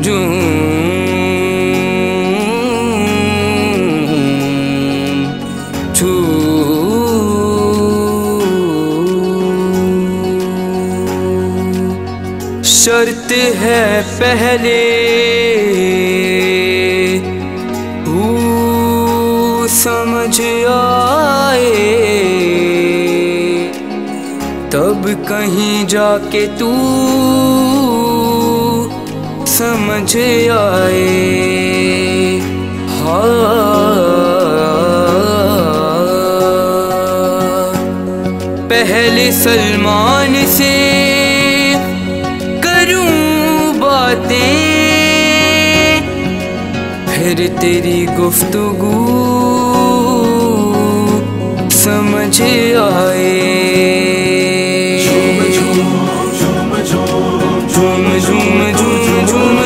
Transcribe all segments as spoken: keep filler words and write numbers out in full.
झूम शर्त है पहले तू समझ आए, तब कहीं जाके तू समझ आए। हाँ पहले सलमान से फिर तेरी गुफ्तगू समझ आए। झूम झूम झूम झूम झूम झूम झूम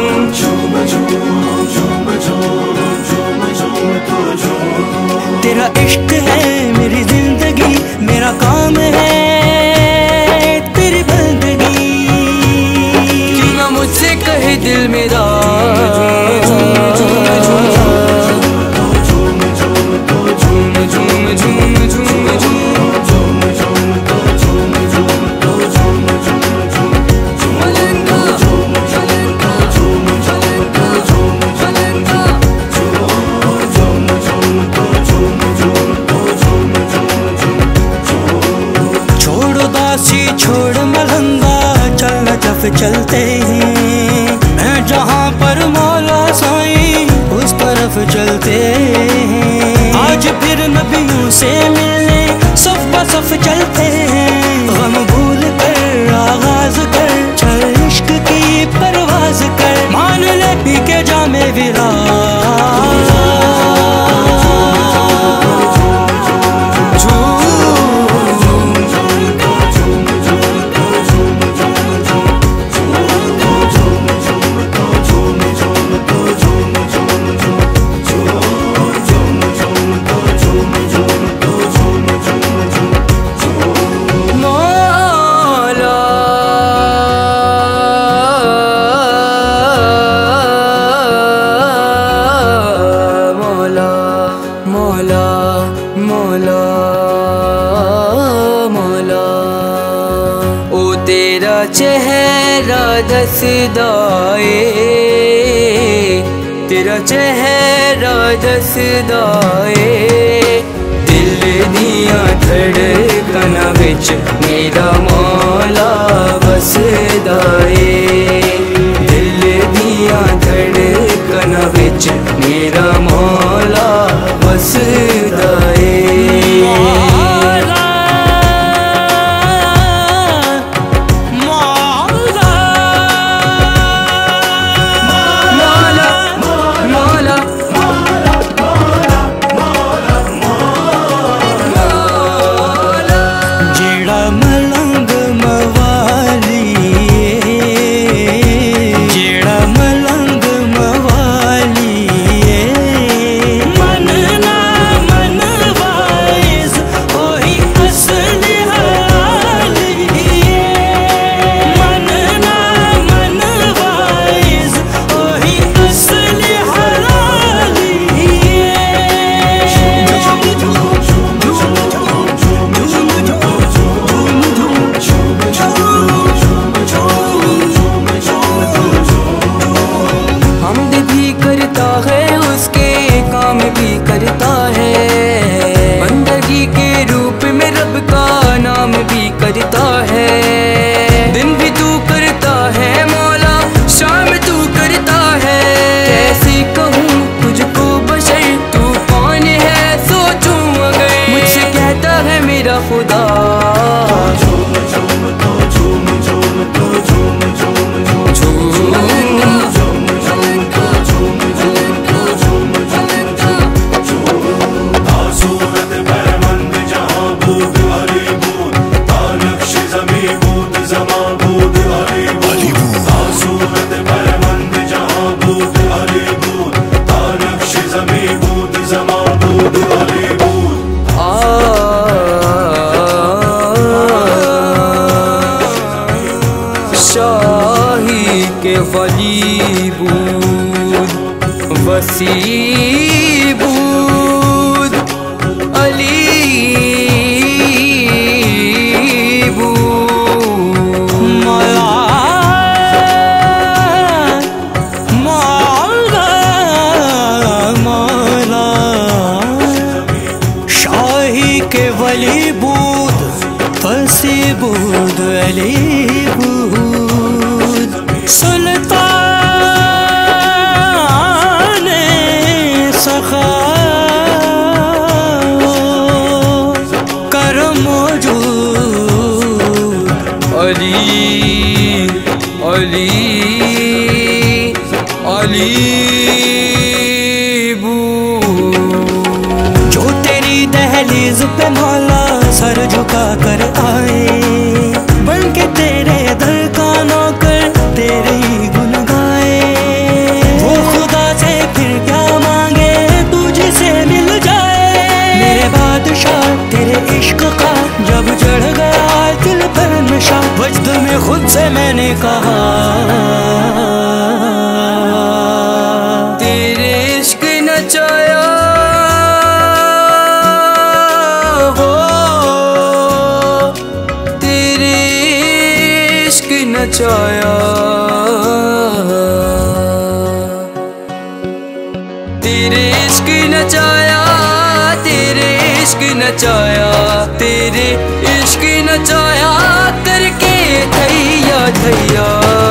झूम। तेरा इश्क है मेरी जिंदगी, मेरा काम है तेरी बंदगी। क्यों ना मुझसे कहे दिल मेरा छोड़ मलंगा चल जब चलते हैं, मैं जहाँ पर मौला साईं उस तरफ चलते हैं। आज फिर नबियों से मिलने सफ सफ चलते हैं। गम भूल कर आगाज कर चल इश्क की परवाज कर, मान ले पी के जामे विराज। मौला मौला मौला ओ तेरा चेहरा दसदाए, तेरा चेहरा दसदाए। दिल दिया धड़कना विच मेरा मौला बसदाए, दिल दिया धड़कना विच मेरा मौला बसदाए। करता है दिन भी तू करता है मौला, शाम तू करता है। कैसे कहूँ तुझको बशर तू कौन है, सोचूं अगर मुझसे कहता है मेरा खुदा। आ नसीबू वली बूद फसी बूद अली बूद सुल्तान सखा कर मौजूद अली अली अली दहलीज पे मौला सर झुका कर आए, बन के तेरे दर का नौकर तेरे ही गुन गाए। वो खुदा से फिर क्या मांगे तुझसे मिल जाए। मेरे बादशाह तेरे इश्क का जब चढ़ गया दिल पर नशा, वजद में खुद से मैंने कहा तेरे इश्क नचाया नचाया तेरे इश्क नचाया तेरे इश्क नचाया तेरे इश्क नचाया करके थैया थैया।